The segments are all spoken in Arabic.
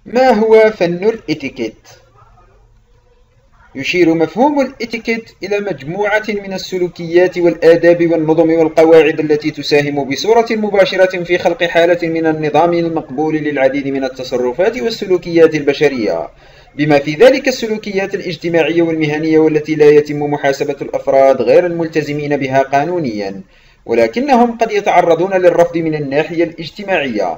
ما هو فن الإتيكيت؟ يشير مفهوم الإتيكيت إلى مجموعة من السلوكيات والآداب والنظم والقواعد التي تساهم بصورة مباشرة في خلق حالة من النظام المقبول للعديد من التصرفات والسلوكيات البشرية، بما في ذلك السلوكيات الاجتماعية والمهنية والتي لا يتم محاسبة الأفراد غير الملتزمين بها قانونيا، ولكنهم قد يتعرضون للرفض من الناحية الاجتماعية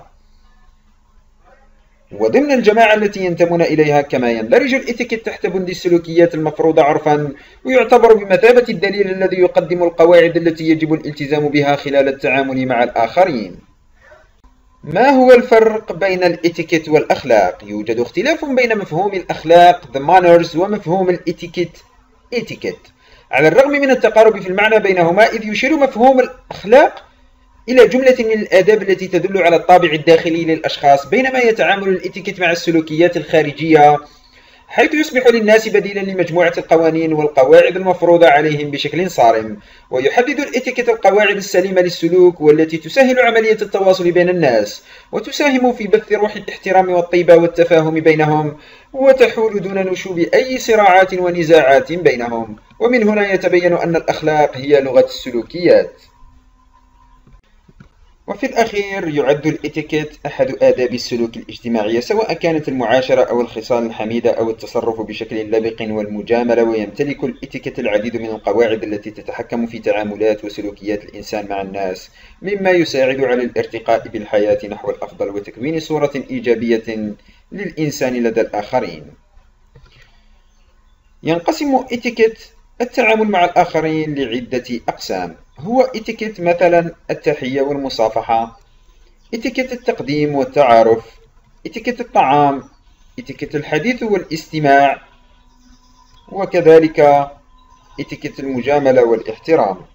وضمن الجماعة التي ينتمون إليها. كما يندرج الإتيكيت تحت بند السلوكيات المفروضة عرفا، ويعتبر بمثابة الدليل الذي يقدم القواعد التي يجب الالتزام بها خلال التعامل مع الآخرين. ما هو الفرق بين الإتيكيت والأخلاق؟ يوجد اختلاف بين مفهوم الأخلاق the manners ومفهوم الإتيكيت etiquette، على الرغم من التقارب في المعنى بينهما، إذ يشير مفهوم الأخلاق إلى جملة من الآداب التي تدل على الطابع الداخلي للأشخاص، بينما يتعامل الإتيكيت مع السلوكيات الخارجية، حيث يصبح للناس بديلا لمجموعة القوانين والقواعد المفروضة عليهم بشكل صارم. ويحدد الإتيكيت القواعد السليمة للسلوك والتي تسهل عملية التواصل بين الناس، وتساهم في بث روح الاحترام والطيبة والتفاهم بينهم، وتحول دون نشوب أي صراعات ونزاعات بينهم. ومن هنا يتبين أن الأخلاق هي لغة السلوكيات. وفي الأخير يعد الإتيكيت أحد آداب السلوك الاجتماعية، سواء كانت المعاشرة أو الخصال الحميدة أو التصرف بشكل لبق والمجاملة. ويمتلك الإتيكيت العديد من القواعد التي تتحكم في تعاملات وسلوكيات الإنسان مع الناس، مما يساعد على الارتقاء بالحياة نحو الأفضل وتكوين صورة إيجابية للإنسان لدى الآخرين. ينقسم إتيكيت التعامل مع الآخرين لعدة أقسام. هو إتيكيت مثلا التحية والمصافحة، إتيكيت التقديم والتعارف، إتيكيت الطعام، إتيكيت الحديث والاستماع، وكذلك إتيكيت المجاملة والاحترام.